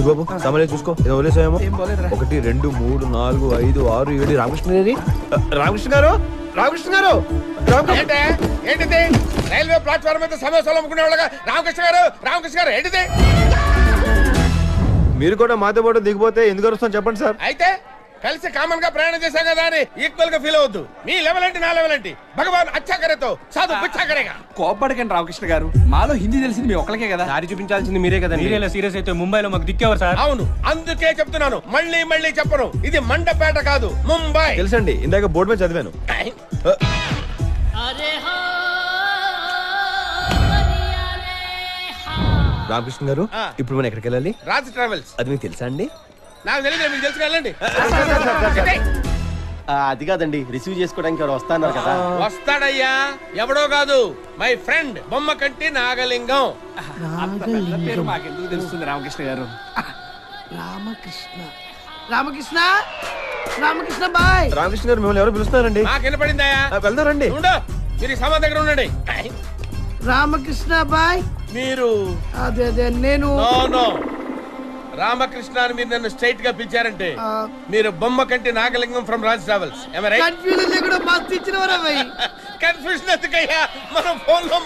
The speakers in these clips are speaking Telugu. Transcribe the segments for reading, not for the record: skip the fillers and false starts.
బాబు సమయం చూసుకో వదిలేసామో 1 2 3 4 5 6 7 రామకృష్ణ గారి రామకృష్ణ గారు రామకృష్ణ గారు ఏంటిది రైల్వే ప్లాట్ఫామ్ మీద సమోసాలు అమ్ముకునే వాళ్ళగా రామకృష్ణ గారు ఏంటిది? మీరు కూడా మాతో పాటు దిగిపోతే ఎందుకు వస్తాం చెప్పండి సార్. అయితే కలిసి కామన్ గా ప్రయాణం చేశాం కదా అని ఈక్వల్ గా ఫీల్ అవద్దు. మీ లెవెల్ ఏంటి నా లెవెల్ ఏంటి? భగవాన్ అచ్చా కరేతో సాధు పిచ్చా కరేగా. కోపడకండి రామకృష్ణ గారు, మాలో హిందీ తెలిసింది మీ ఒక్కలకే కదా. దారి చూపించాల్సింది మీరే కదా. మీరేలా సీరియస్ అయితే ముంబైలో మాకు దిక్కేవారు సార్. అవును, అందుకే చెప్తున్నాను, మళ్ళీ చెప్పను, ఇది మండపేట కాదు ముంబై. తెలుసండి, ఇందాక బోర్డు మీద చదివాను. రామకృష్ణ గారు ఇప్పుడు మనం ఎక్కడికి వెళ్ళాలి? రాజ్ ట్రావెల్స్. అది మీకు తెలుసా అండి? నాకు తెలియదు, మీకు తెలుసు వెళ్ళండి. అది కాదండి, రిసీవ్ చేసుకోవడానికి ఎవరు వస్తున్నారు కదా. వస్తాడయ్యా, ఎవడో కాదు, మై ఫ్రెండ్ బొమ్మ కంటి నాగలింగం. పేరు మాకెందుకు తెలుస్తుంది రామకృష్ణ గారు? రామకృష్ణ బాయ్. రామకృష్ణ గారు మిమ్మల్ని ఎవరు పిలుస్తున్నారండి? నాకు వినపడిందయ్యా. వెళ్దారండి. మీరు సభ దగ్గర ఉండండి. రామకృష్ణ బాయ్. మీరు అదే నేను రామకృష్ణ అని మీరు నన్ను స్ట్రైట్ గా పిలిచారంటే మీరు Bommakanti Nagalingam from Raj travels. Confusion లేకుండా మస్తు ఇచ్చినవరా భయ్. కన్ఫ్యూజన్ ఎందుకయ్యా, మనం ఫోన్ లో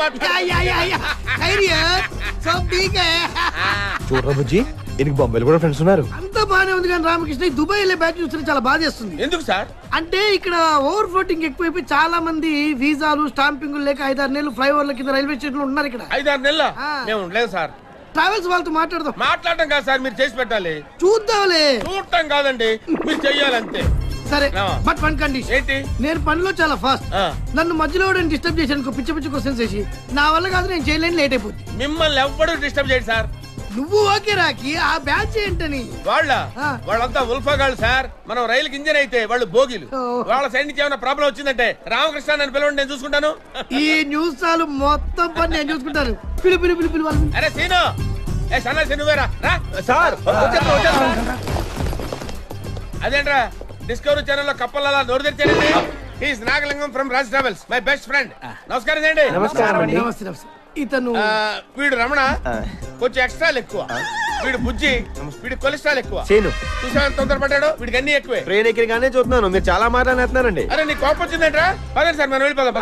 చూడరా బుజ్జి, ఈయనకి బొంబాయిలో కూడా ఫ్రెండ్స్ ఉన్నారు. అంతా బానే ఉంది కానీ రామకృష్ణ దుబాయ్ వెళ్ళే బ్యాచ్ చూస్తే చాలా బాధ చేస్తుంది. ఎందుకు సార్? అంటే ఇక్కడ ఓవర్ ఫ్లోటింగ్ ఎక్కువైపోయి చాలా మంది వీసాలు స్టాంపింగ్ లేక 5-6 నెలలు ఫ్లైఓవర్ల కింద రైల్వే స్టేషన్ ఉన్నారు. ఇక్కడ 5-6 నెలల మేము ఉండలేదు సార్. ట్రావెల్స్ వాళ్ళతో మాట్లాడడం కాదు సార్, మీరు చేసి పెట్టాలి. చూద్దాంలే. చూడటం కాదండి, మీరు చెయ్యాలంతే. సరే, బట్ వన్ కండిషన్. ఏంటి? నేను పనిలో చాలా ఫాస్ట్. నన్ను మధ్యలో డిస్టర్బ్ చేశాను పిచ్చి క్వశ్చన్స్ చేసి, నా వల్ల కాదు, నేను చేయలేని, లేట్ అయిపోతుంది. మిమ్మల్ని ఎవ్వడూ డిస్టర్బ్ చేయండి సార్. నువ్వు ఓకే రాకి, ఆ బ్యాచ్ ఏంటని? వాళ్ళంతా ఉల్ఫాగాళ్ళు సార్. మనం రైలుకి ఇంజన్ అయితే వాళ్ళు బోగిలు. వాళ్ళ సైడ్ నుంచి ఏమైనా ప్రాబ్లం వచ్చిందంటే రామకృష్ణ నన్ను పిలవండి, నేను చూసుకుంటాను. ఈ న్యూస్ చాలు, మొత్తం పని నేను చూసుకుంటాను. పిలు. అరే సీను, సన్నాసి నువ్వేరా సార్. అదేంట్రా డిస్కవరీ ఛానల్ లో కప్పల నోరు తెరిచారండి. He's Nagalingam from Raj travels, my best friend. నమస్కారం అండి. నమస్తే. ఇతను వీడు రమణ, కొంచెం ఎక్స్ట్రాలు ఎక్కువ. వీడు బుజ్జి, వీడి కొలెస్ట్రాల్ ఎక్కువ. చూసా తొందరపడ్డాడు, వీడికి అన్ని ఎక్కువే. ట్రైన్ ఎక్కడిగానే చూస్తున్నాను, మీరు చాలా మాట్లాడుతున్నారండి. అరే నీ కోపం వచ్చిందంట్రా? పదండి సార్, మనం వెళ్ళిపోదాం.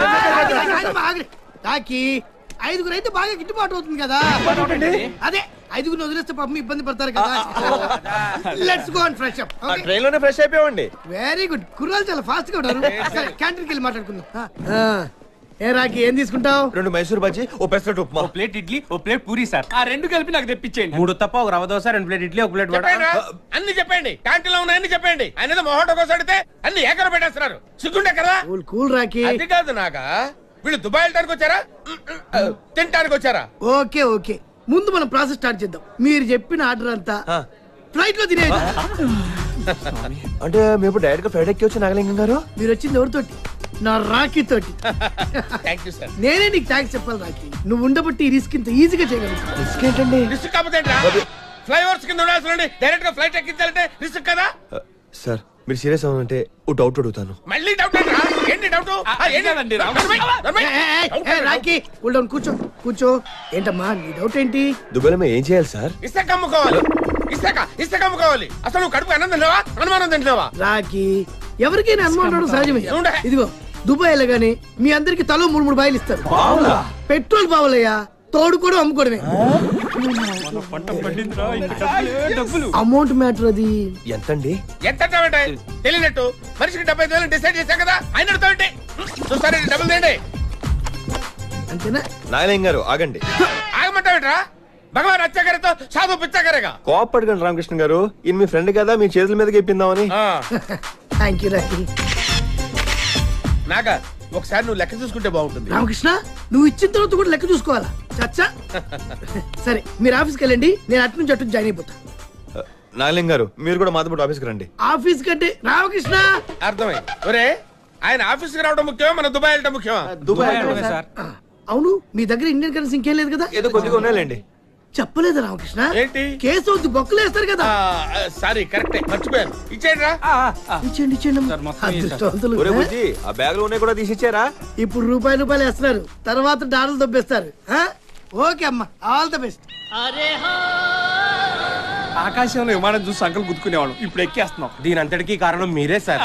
నాకి 5గురు అయితే బాగా గిట్టుబాటు అవుతుంది కదా. అదే 5గురిని వదిలేస్తే పాపం ఇబ్బంది పడతారు కదా. Let's go and fresh up. Train లోనే ఫ్రెష్ అయిపోయామండి. Very good. కుర్రాలు చాలా ఫాస్ట్ గా ఉన్నారు. క్యాంటీన్కి వెళ్ళి మాట్లాడుకుందాం. ఏ రాకి, ఏం తీసుకుంటావు? 2 మైసూర్ బజ్జీ, ఓ pesarattu upma, 1 plate idli, 1 plate puri sir. ఆ 2 కలిపి నాకు తెప్పించేయండి. 3 తప్ప 1 రవ్వ దోశ, 2 ప్లేట్ ఇడ్లీ, 1 ప్లేట్ వడ. అన్ని చెప్పండి, క్యాంటీన్ లో ఉన్నాయని చెప్పండి. ఆయన మొహోటో కోసం అడితే అన్ని ఏకర పెట్టేస్తున్నారు. సిగ్గుంటే కదా. Cool Rocky. అది కాదు నాగా, వీళ్ళు దుబాయ్ వెళ్ళడానికి వచ్చారా తినడానికి వచ్చారా? ఓకే, ముందు మనం ప్రాసెస్ స్టార్ట్ చేద్దాం. మీరు చెప్పిన ఆర్డర్ అంతా ఫ్లైట్ లో తినేది. అంటే మేము డైరెక్ట్ గా ఫ్లైట్ ఎక్కి వచ్చి నాగలింగం గారు. మీరు వచ్చింది ఎవరితోటి? నా రాఖీ తోటి. నేనే నీకు థ్యాంక్స్ చెప్పాలి రాఖీ. నువ్వు ఉండబట్టి ఈ రిస్క్ ఇంత ఈజీగా చేయగలుగుతావు. రిస్క్ ఏంటండి? రిస్క్ కాకపోతే ఫ్లైఓవర్స్ కింద ఉండాల్సి డైరెక్ట్ గా ఫ్లైట్ ఎక్కించాలంటే రిస్క్ కదా సార్. మీరు సీరియస్ అవునంటే ఓ డౌట్ అడుగుతాను. మళ్ళీ డౌట్ ఏంటి? డౌట్ రాఖీ, కూర్చో. ఏంటమ్మా నీ డౌట్ ఏంటి? దుబాయ్లో మేము ఏం చేయాలి సార్? ఇసుక అమ్ముకోవాలి. అసలు నువ్వు కడుపు అనుమానం తింటున్నావా? రాఖీ, ఎవరికైనా అనుమానం సహజమే. ఇదిగో దుబాయ్ వెళ్ళగానే మీ అందరికి తలో 3 బాయిలు ఇస్తారు. పెట్రోల్ బావులయ్యా, తోడు కూడా అమ్ముకోవడమే. Amount matter. అది ఎంతండి? ఎంత తెలియనట్టు మనిషికి 75,000 డిసైడ్ చేశా కదా. ఆయన చూస్తారే, డబ్బులు తేండి. అంతేనా? నాగలింగం గారు ఆగండి. ఆగమంటావేట్రా? భగవాన్ అత్యాకరతో సాధు పిచ్చాకరేగా. కోపడకండి రామకృష్ణ గారు, ఈయన మీ ఫ్రెండ్ కదా, మీ చేతుల మీదకి ఇప్పిందామని. Thank you Rakhi. నాగా ఒకసారి నువ్వు లెక్క చూసుకుంటే బాగుంటుంది. రామకృష్ణ, నువ్వు ఇచ్చిన తర్వాత కూడా లెక్క చూసుకోవాలా? చచ్చా. సరే, మీరు ఆఫీస్కి వెళ్ళండి, నేను అటు నుంచి జాయిన్ అయిపోతా. నాగలింగం గారు, మీరు కూడా మాతో పాటు ఆఫీస్కి రండి. ఆఫీస్ కంటే రామకృష్ణ. అర్థమైంది. ఒరే, ఆయన ఆఫీస్కి రావడం ముఖ్యమా, మన దుబాయ్ వెళ్ళడం ముఖ్యమా? Dubai sir. అవును, మీ దగ్గర ఇండియన్ కరెన్సీ ఇంకేం లేదు కదా? ఏదో కొద్దిగా ఉన్నాయండి. చెప్పలేదు రామకృష్ణ. ఏంటి? కేసు వద్దు, బొక్కలు వేస్తారు కదా. సారీ, కరెక్టే, మర్చిపోయాను. ఇచ్చేయండి రా. ఇచ్చేయండి. ఆ బ్యాగ్ లో ఉన్నాయి కూడా తీసిచ్చారా? ఇప్పుడు రూపాయలు వేస్తున్నారు, తర్వాత డాలర్లు దొబ్బేస్తారు. ఓకే అమ్మా, ఆల్ ద బెస్ట్. ఆకాశంలో విమానం చూసి సంకలు గుర్తుకునేవాడు ఇప్పుడు ఎక్కేస్తున్నాం. దీని అంతటికీ కారణం మీరే సార్.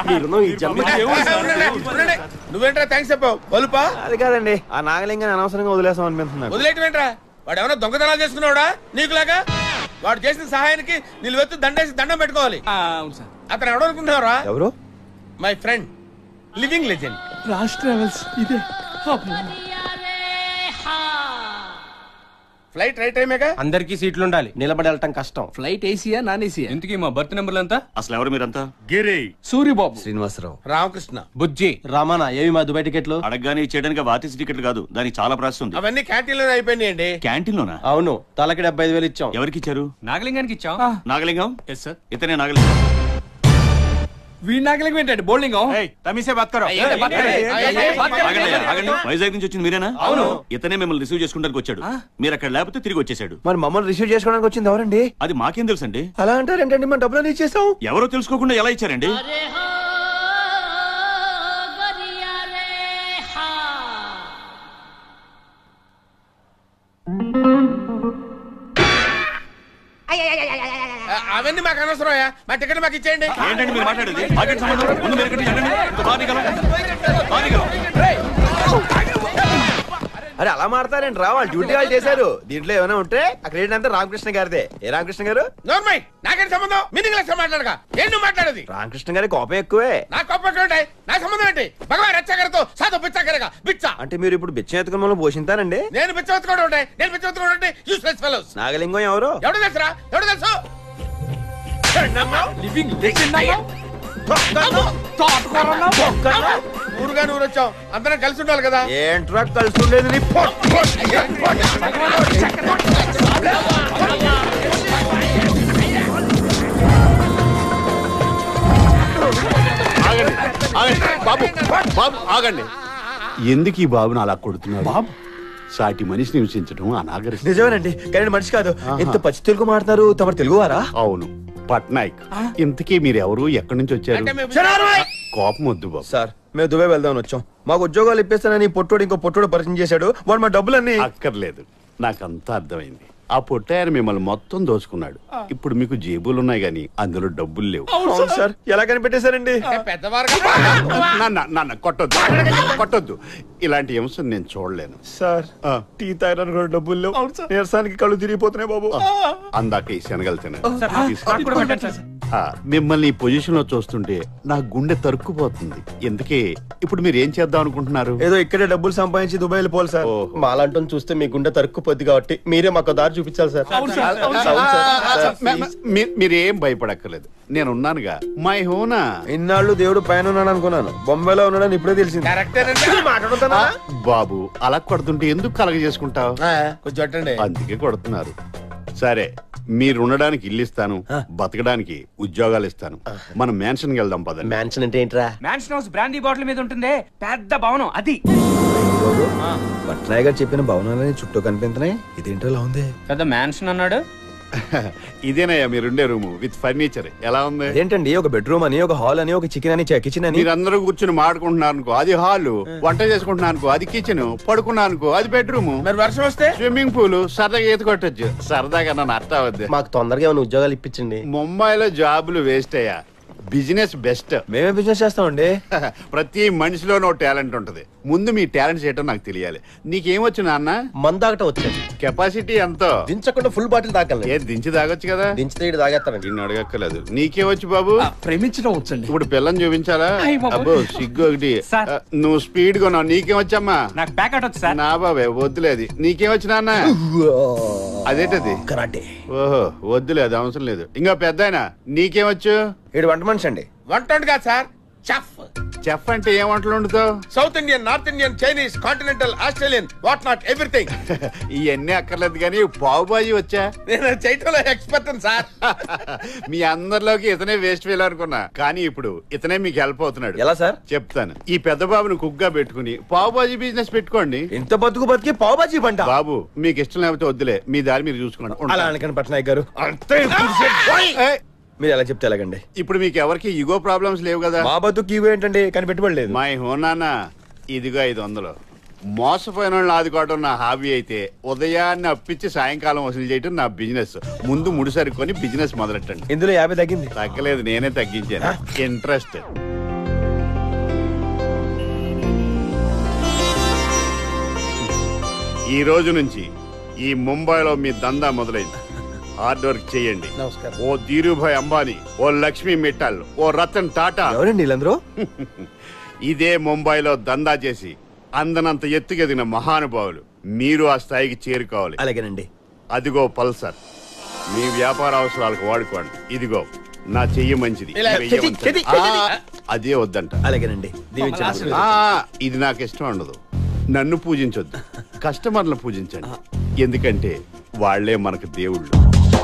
నువ్వేంట్రా థ్యాంక్స్ చెప్పావు వలుపా? అది కాదండి, ఆ నాగలింగాన్ని అనవసరంగా వదిలేసాం అనిపిస్తుంది. వదిలేయటమేంట్రా? వాడు ఏమైనా దొంగతనాలు చేసుకున్నాడా నీకులాగా? వాడు చేసిన సహాయానికి నిలువెత్తు దండేసి దండం పెట్టుకోవాలి. అవును సార్. అతను ఎవడనుకుంటున్నారా? ఎవరు? My friend, living legend. Raj travels ఇదే. ఫ్లైట్ రైట్ టైమేగా? అందరికీ సీట్లు ఉండాలి, నిలబడి వెళ్ళటం కష్టం. ఫ్లైట్ ఏసీయా నాన్ ఏసీయా? ఇంతకీ మా బర్త్ నెంబర్లు ఎంత? అసలు ఎవరు మీరంతా? గిరి, సూర్యబాబు, శ్రీనివాసరావు, రామకృష్ణ, బుజ్జి, రామానా. ఏవి మా దుబాయ్ టికెట్లు? అడగగానే ఇచ్చేయడానికి వాతిసి టికెట్లు కాదు, దానికి చాలా ప్రాసెస్ ఉంది. అవన్నీ క్యాంటీన్ లో అయిపోయినాయండి. క్యాంటీన్ లోనా? అవును, తలకి 75,000 ఇచ్చాం. ఎవరికి ఇచ్చారు? నాగలింగానికి ఇచ్చాం. నాగలింగం? Yes sir. ఇతనే నాగలింగం. వీడి నాగలింగం ఏంటండి? బోల్డింగం. వైజాగ్ నుంచి వచ్చింది మీరేనా? అవును. ఇతనే మిమ్మల్ని రిసీవ్ చేసుకోవడానికి వచ్చాడు. మీరు అక్కడ లేకపోతే తిరిగి వచ్చేసాడు. మరి మమ్మల్ని రిసీవ్ చేసుకోవడానికి వచ్చింది ఎవరండి? అది మాకేం తెలుసండి. అలా అంటారేంటండి? మన డబ్బులు ఇచ్చేసాం. ఎవరో తెలుసుకోకుండా ఎలా ఇచ్చారండి? అవన్నీ మాకు అనవసరం. మా టికెట్ మాకు ఇచ్చేయండి. ఏంటండి మీరు మాట్లాడేది? మాకేంటి సంబంధం? ముందు మీరు ఎక్కడికి వెళ్ళండి. ఇంకా బానిగలం. అరే అలా మాడతారేంటి రా? వాళ్ళు డ్యూటీ వాళ్ళు చేశారు. దీంట్లో ఏమైనా ఉంటే ఆ క్రెడిట్ అంతా రామకృష్ణ గారిదే. ఏ రామకృష్ణ గారు? నోర్మై, నాకేంటి సంబంధం? మీనింగ్ లెస్ మాట్లాడగా ఏం నువ్వు మాట్లాడేది? రామకృష్ణ గారి కోపం ఎక్కువే. నా కోపం ఎక్కడ ఉంటాయి? నా సంబంధం ఏంటి? భగవాన్ రచ్చగారితో సాధు బిచ్చగారిగా బిచ్చ అంటే మీరు ఇప్పుడు బిచ్చం ఎత్తుకుని మనం పోషింతారండి? నేను బిచ్చవెత్తుకోవడం ఉంటాయి. నేను బిచ్చవెత్తుకోవడం అంటే యూస్లెస్ ఫెలోస్. నాగలింగం ఎవరు? ఎవడు తెలుసురా? ఎవడు తెలుసు? Living legend. ఊరుగా ఊరు వచ్చాం, అందరం కలిసి ఉండాలి కదా. ఏంట్రా కలిసి ఉండేది? బాబు బాబు ఆగండి. ఎందుకు ఈ బాబుని అలా కొడుతున్నారు? బాబు సాటి మనిషిని హింసించడం అనాగరికం. నిజమేనండి, కానీ మనిషి కాదు. ఇంత పచ్చి తెలుగు మాట్లాడతారు. తమరు తెలుగువారా? అవును, పట్నాయక్. ఇంతకీ మీరు ఎవరు, ఎక్కడి నుంచి వచ్చారు? అంటే మేము కోపం వద్దు బాబు. సార్, మేము దుబాయ్ వెళ్దామని వచ్చాం. మాకు ఉద్యోగాలు ఇప్పిస్తానని పొట్టోడు ఇంకో పొట్టోడు పరిచయం చేశాడు. వాడు మా డబ్బులన్నీ. అక్కర్లేదు, నాకంతా అర్థమైంది. ఆ పొట్టాయన మిమ్మల్ని మొత్తం దోచుకున్నాడు. ఇప్పుడు మీకు జేబులున్నాయి గాని అందులో డబ్బులు లేవు. అవును సార్, ఎలా కనిపెట్టేశారండి? పెద్దవారు నాన్న కొట్టొద్దు, కొట్టొద్దు. ఇలాంటి అంశం నేను చూడలేను సార్. టీ తాగడానికి కూడా డబ్బులు లేవు. నీరసానికి కళ్ళు తిరిగిపోతున్నాయి బాబు. అందాక ఈ శనగలు తిన్నాను. మిమ్మల్ని ఈ పొజిషన్ లో చూస్తుంటే నా గుండె తరుక్కుపోతుంది. ఎందుకే ఇప్పుడు మీరు ఏం చేద్దాం అనుకుంటున్నారు? ఏదో ఇక్కడే డబ్బులు సంపాదించి దుబాయ్ వెళ్ళిపోవాలి సార్. మాలాంటం చూస్తే మీ గుండె తరుక్కుపోద్ది కాబట్టి మీరే మాకు దారి చూపించాలి సార్. మీరేం భయపడక్కర్లేదు, నేను ఉన్నానుగా. మై హోనా. ఇన్నాళ్ళు దేవుడు పైన ఉన్నాడు అనుకున్నాను, బొంబాయిలో ఉన్నాడని ఇప్పుడే తెలిసింది. బాబు అలా కొడుతుంటే ఎందుకు కలగ చేసుకుంటావు? కొంచెం అందుకే కొడుతున్నారు. సరే, మీరు ఉండడానికి ఇల్లు ఇస్తాను, బతకడానికి ఉద్యోగాలు ఇస్తాను. మనం మ్యాన్షన్ కి వెళ్దాం పదండి. మ్యాన్షన్ అంటే ఏంట్రా? మ్యాన్షన్ హౌస్ బ్రాండీ బాటిల్ మీద ఉంటుంది, పెద్ద భవనం అది. పట్నాయ్ గారు చెప్పిన భవనాలని చుట్టూ కనిపించినాయి. ఇదేంటో ఇలా ఉంది. పెద్ద మ్యాన్షన్ అన్నాడు. ఇదేనయ్యా మీరుండే రూమ్ విత్ ఫర్నిచర్. ఎలా ఉంది? ఏంటండి, ఒక బెడ్రూమ్ అని, ఒక హాల్ అని, ఒక చికెన్ అని, కిచెన్ అని. మీరందరూ కూర్చుని మాడుకుంటున్నారు అనుకో, అది హాల్. వంట చేసుకుంటున్నారు అనుకో, అది కిచెన్. పడుకున్నా అనుకో, అది బెడ్రూమ్. మరి వర్షం వస్తే స్విమ్మింగ్ పూల్. సరదాగా ఈత కొట్టచ్చు. సరదాగా నన్ను అర్థం అవద్దు. మాకు తొందరగా ఏమైనా ఉద్యోగాలు ఇప్పించండి. ముంబైలో జాబులు వేస్ట్ అయ్యా, బిజినెస్ బెస్ట్. మేమే బిజినెస్ చేస్తామండి. ప్రతి మనిషిలోనో టాలెంట్ ఉంటది. ముందు మీ టాలెంట్ చేయటం నాకు తెలియాలి. నీకేమొచ్చు నాన్న? మందాకట వచ్చాను. కెపాసిటీ ఎంతో? దించకుండా ఫుల్ బాటిల్ తాగలను. ఏ దించి తాగొచ్చు కదా. దించితే ఇటు తాగేస్తానండి. నిన్ను అడగక్కర్లేదు. నీకేమొచ్చు బాబు? ప్రేమించడం వచ్చండి. ఇప్పుడు పిల్లని చూపించాలా? అబ్బో సిగ్గు ఒకటి. నువ్వు స్పీడ్ కొన్నావు. నీకేమొచ్చమ్మా? నాకు బ్యాక్ అవుట్ వచ్చు సార్. నా బాబే వద్దులేదు. నీకేమొచ్చు నాన్న? అదేంటది? కరాటే. ఓహో వద్దులేదు, అవసరం లేదు. ఇంకా పెద్దాయన నీకేమొచ్చు? ఏడు వంట మనిషి అండి. వంట కాదు సార్, చెఫ్. చెఫ్ అంటే ఏం వంటలు వండుతావు? South Indian, North Indian, Chinese, continental, Australian, what not everything. ఇవన్నీ అక్కర్లేదు కానీ పావు బాజీ వచ్చా? నేను చేయటంలో ఎక్స్పర్ట్ సార్. మీ అందరిలోకి ఇతనే వేస్ట్ ఫెయిల్ అనుకున్నా, కానీ ఇప్పుడు ఇతనే మీకు హెల్ప్ అవుతున్నాడు. ఎలా సార్? చెప్తాను. ఈ పెద్ద బాబుని కుక్ గా పెట్టుకుని పావు బాజీ బిజినెస్ పెట్టుకోండి. ఇంత బతికి పావు బాజీ పంట. బాబు మీకు ఇష్టం లేకపోతే వద్దులే, మీ దారి మీరు చూసుకోండి. అలా అనకండి పట్నాయక్ గారు. మీరు ఎలా చెప్తే ఎలాగండి? ఇప్పుడు మీకు ఎవరికి ఈగో ప్రాబ్లమ్స్ లేవు కదా? మా బతుకు ఈగో ఏంటండి, కానీ పెట్టుబడి లేదు. మై హోనానా, ఇదిగో 500. మోసపోయిన వాళ్ళని ఆదుకోవడం నా హాబీ అయితే ఉదయాన్నే అప్పించి సాయంకాలం వసూలు చేయడం నా బిజినెస్. ముందు ముడిసరి కొని బిజినెస్ మొదలెట్టండి. ఇందులో 50 తగ్గింది. తగ్గలేదు, నేనే తగ్గించాను. ఇంట్రెస్ట్. ఈ రోజు నుంచి ఈ ముంబైలో మీ దందా మొదలైంది. హార్డ్ వర్క్ చేయండి. నమస్కారం. ఓ ధీరుభాయ్ అంబానీ, ఓ లక్ష్మీ మిట్టల్, ఓ రతన్ టాటా, ఎవరండి వీళ్ళందరూ? ఇదే ముంబైలో దందా చేసి అందనంత ఎత్తుకెదిగిన మహానుభావులు. మీరు ఆ స్థాయికి చేరుకోవాలి. అలాగేనండి. అదిగో పల్సర్, మీ వ్యాపార అవసరాలకు వాడుకోండి. ఇదిగో నా చెయ్యి మంచిది, ఇలా వెయ్యమంతది. అదే వద్దంట. అలాగేనండి. దీవించండి. ఇది నాకు ఇష్టం ఉండదు. నన్ను పూజించొద్దు, కస్టమర్లను పూజించండి. ఎందుకంటే వాళ్లే మనకు దేవుళ్ళు.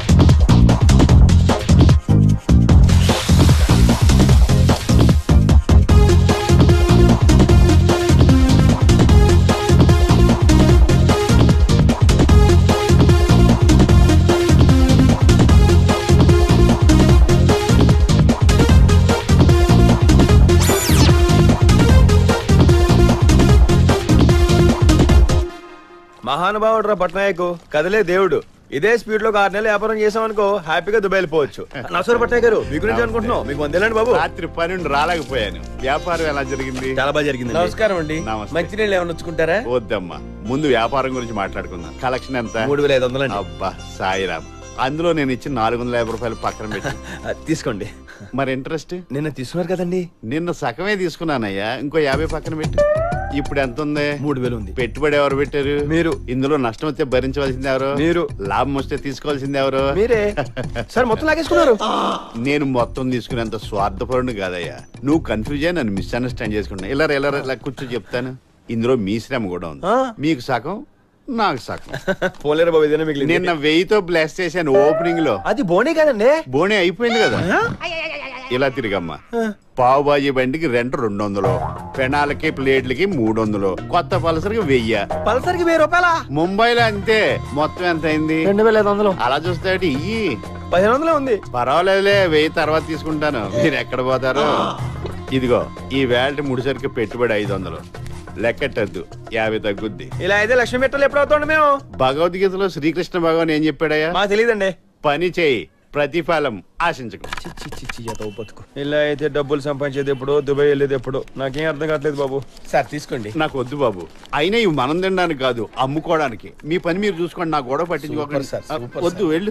మహానుభావుడు రా పట్నాయక్, కదలే దేవుడు. ఇదే స్పీడ్ లో 6 నెలలు వ్యాపారం చేసామనుకో హ్యాపీగా దుబాయ్ వెళ్ళిపోవచ్చు. నమస్కారం పట్నాయక్ గారు, మీ గురించి అనుకుంటున్నాం. మీకు 100 బాబు. రాత్రి 12 రాలేకపోయాను. వ్యాపారం ఎలా జరిగింది? చాలా బాగా జరిగింది. నమస్కారం అండి. నమస్తే. మంచినీళ్ళు ఏమైనా వచ్చుకుంటారా? వద్దమ్మా, ముందు వ్యాపారం గురించి మాట్లాడుకుందాం. కలెక్షన్ ఎంత? 3500 అండి. అబ్బా సాయిరామ్, అందులో నేను ఇచ్చిన 450 రూపాయలు పక్కన పెట్టి. తీసుకోండి. మరి ఇంట్రెస్ట్? నిన్న తీసుకున్నారు కదండి. నిన్న సగమే తీసుకున్నానయ్యా, ఇంకో 50 పక్కన పెట్టి. ఇప్పుడు ఎంత ఉంది? 3000 ఉంది. పెట్టుబడి ఎవరు పెట్టారు? మీరు. ఇందులో నష్టం వస్తే భరించవలసింది ఎవరు? మీరు. లాభం వస్తే తీసుకోవాల్సింది ఎవరు? మీరే. సార్ మొత్తం లాగేసుకున్నారు. నేను మొత్తం తీసుకునేంత స్వార్థపరుడు కాదయ్యా. నువ్వు కన్ఫ్యూజ్ అయ్యి నన్ను మిస్అండర్స్టాండ్ చేసుకున్నా. ఇలా కూర్చో చెప్తాను. ఇందులో మీ శ్రమ కూడా ఉంది. మీకు సగం, నాకు సగం. పోలేరు బాబు, ఇదేనా మిగిలింది. నిన్న 1000తో బ్లాస్ట్ చేశాను ఓపెనింగ్ లో. అది బోనే కదండి. బోనే అయిపోయింది కదా. ఇలా తిరిగమ్మా. పావు బాజీ బండికి రెంట్ 200, పెనాలకి ప్లేట్లకి 300, కొత్త పల్సర్కి 1000. పల్సర్కి 1000 రూపాయలా? ముంబైలో అంతే. మొత్తం ఎంత అయింది? 2500. అలా చూస్తే ఇయ్యి 1500 ఉంది. పర్వాలేదులే, 1000 తర్వాత తీసుకుంటాను. మీరు ఎక్కడ పోతారు? ఇదిగో ఈ వేల్ట్ ముడిసరికి పెట్టుబడి 500. లెక్కట్టద్దు, 50 తగ్గుద్ది. ఇలా అయితే లక్ష్మీ మెట్టలు ఎప్పుడు అవుతాండి మేము? భగవద్గీతలో శ్రీకృష్ణ భగవాన్ ఏం చెప్పాడయ్యా? మాకు తెలియదండి. పని చేయి, ప్రతిఫలం ఆశించకు. బతుకు. ఇలా అయితే డబ్బులు సంపాదించేది ఎప్పుడు, దుబాయ్ వెళ్ళేది ఎప్పుడు, నాకేం అర్థం కావట్లేదు బాబు. సార్ తీసుకోండి. నాకు వద్దు బాబు. అయినా ఇవి మనం తినడానికి కాదు, అమ్ముకోవడానికి. మీ పని మీరు చూసుకోండి, నా గొడవ పట్టించుకోకండి. సూపర్ సార్, సూపర్ వద్దు, వెళ్ళు.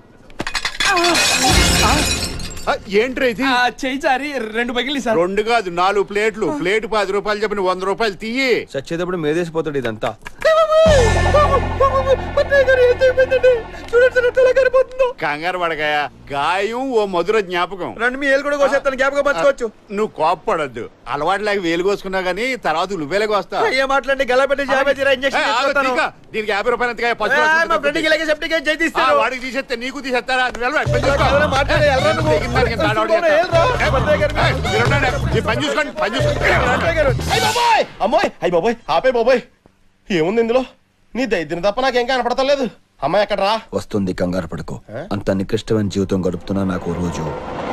ఏంట్రా ఇది? చెయ్యి చారి 2 పగిలి సార్. 2 కాదు 4 ప్లేట్లు. ప్లేట్ 10 రూపాయలు చెప్పిన 100 రూపాయలు తీయి. చచ్చేటప్పుడు మేదేసిపోతాడు ఇదంతా. కంగారు పడకాయ, గాయం ఓ మధుర జ్ఞాపకం. రండి, మీ ఏలు కూడా కోసేస్తాను, జ్ఞాపకం పంచుకోవచ్చు. నువ్వు కోప్పడద్దు. అలవాటు లేక వేలు కోసుకున్నా గానీ తర్వాత నువ్వేలకు వస్తా. ఏ మాట్లాడి గల పెట్టి ఇంజక్షన్ దీనికి 50 రూపాయలు ఎంతకాయ? మా ఫ్రెండ్కి ఇలాగే సెప్టిక్ జై తీస్తాను. వాడికి తీసేస్తే నీకు తీసేస్తారా? మాట్లాడే పని చూసుకోండి, పని చూసుకోండి. అమ్మాయి అయ్యి బాబోయ్, ఆపే బాబోయ్. ఏముంది ఇందులో? నీ దైద్యం తప్ప నాకేం కనపడతలేదు. అమ్మాయి ఎక్కడ రా? వస్తుంది, కంగారు పడుకో. అంత నికృష్టమైన జీవితం గడుపుతున్నా నాకు రోజు.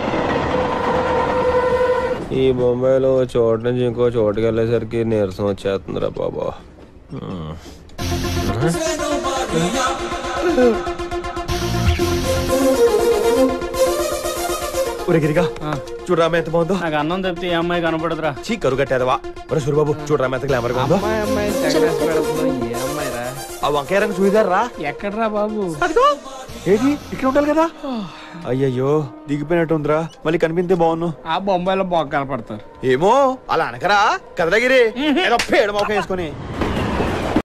ఈ బొంబాయిలో చోటు నుంచి ఇంకో చోటుకి వెళ్ళేసరికి నీరసం వచ్చేస్తుందిరా బాబా. గిరిగా చూడరామ ఎంత బాగుందో. నాకు అన్నం తప్పితే ఈ అమ్మాయి కనపడదురా. చీ కరువు కట్టేదవా. ఒరే సూరిబాబు చూడరామ ఎంత గ్లామర్ గా ఉందో. ఆ వంకాయ రంగు చూయిదారు రా. ఎక్కడరా బాబు? ఏది ఇక్కడ ఉండాలి కదా. అయ్యయ్యో దిగిపోయినట్టు ఉందిరా. మళ్ళీ కనిపిస్తే బాగున్ను. ఆ బొంబాయిలో బాగా కనపడతారు. ఏమో అలా అనకరా కదలగిరి. ఏదో పేడ మొక్క వేసుకొని